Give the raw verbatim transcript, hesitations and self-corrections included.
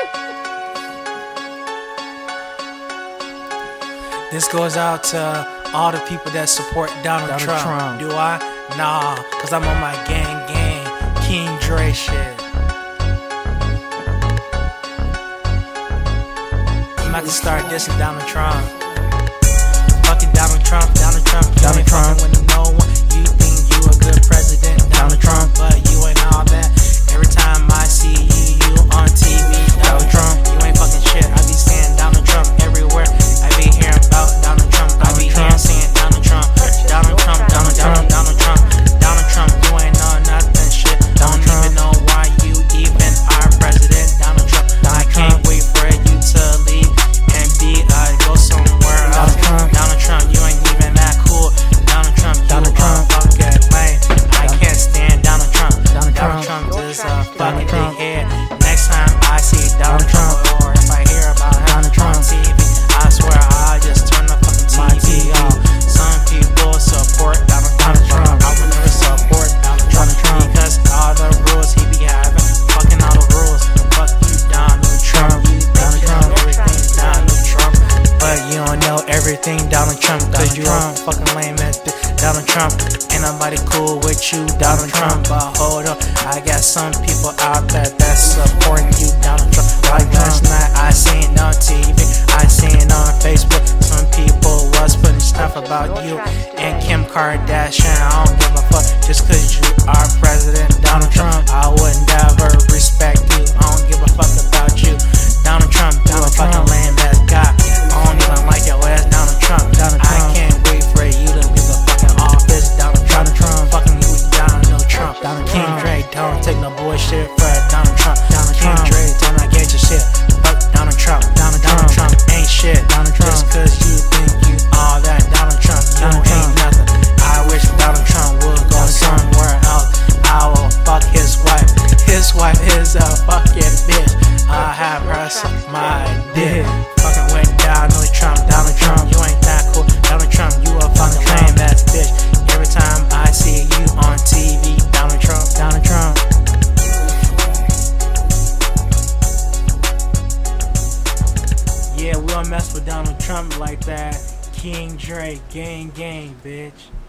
This goes out to all the people that support Donald, Donald Trump. Trump. Do I? Nah, cause I'm on my gang gang, King Dre shit. I'm about to start dissing Donald Trump. Fucking Donald Trump, Donald Trump, you Donald ain't Trump. fucking with no one. You think you a good president, Donald Trump, but you ain't all that. Every time I see you, you on T V, Donald Trump. You ain't fucking shit. I be saying Donald Trump everywhere. I be hearing about Donald Trump. I be hearing saying Donald Trump, Donald Trump, Donald Trump, Donald Trump, Donald Trump. You ain't know nothing shit. Don't even know why you even are president, Donald Trump. I can't wait for you to leave and be uh go somewhere else. Donald Trump, you ain't even that cool. Donald Trump, you Donald Trump. a fucking lame. I can't stand Donald Trump. Donald Trump is a fucking dickhead. Next time I see Donald Trump, or if I hear about him on T V, I swear I'll just turn the fucking T V off. Some people support Donald Trump. I will never support Donald Trump because all the rules he be having, fucking all the rules. Fuck you, Donald Trump. You think you know everything, Donald Trump, but you don't know everything, Donald Trump. Cause you a fucking lame ass bitch, Donald Trump. Ain't nobody cool with you, Donald Trump. But hold up, I got some people out there that's supporting you, Donald Trump. Like last night, I seen on T V, I seen on Facebook, some people was putting stuff about you and Kim Kardashian. I don't give a fuck, just cause you are President Donald Trump. I would never respect you. I don't give a fuck about you, Donald Trump. You a fucking lame ass guy. I don't even like your ass, Donald Trump. I can't wait for you to leave the fucking office, Donald Trump. Fucking you, Donald Trump. King Dre, don't take no bullshit for Donald Trump. King Dre, don't not get your shit. Fuck Donald Trump. Donald Trump ain't shit. Just cause you think you all that, Donald Trump, you ain't nothing. I wish Donald Trump would go somewhere else. I will fuck his wife. His wife is a fucking bitch. I have her suck my dick. Fucking with Donald Trump. Donald Trump, you ain't that cool. Donald Trump, you a fucking lame ass bitch. Every time I see you on T V, Donald Trump, Donald Trump. Yeah, we don't mess with Donald Trump like that. King Dre, gang gang, bitch.